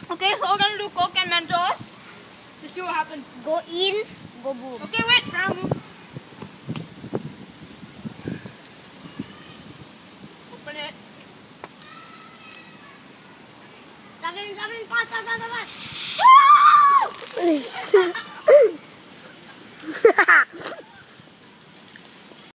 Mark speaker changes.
Speaker 1: Okay, so we're gonna do Coke and Mentos to see what happens.
Speaker 2: Go in, go boom.
Speaker 1: Okay, wait, ground move. Open it.
Speaker 2: Seven, fast.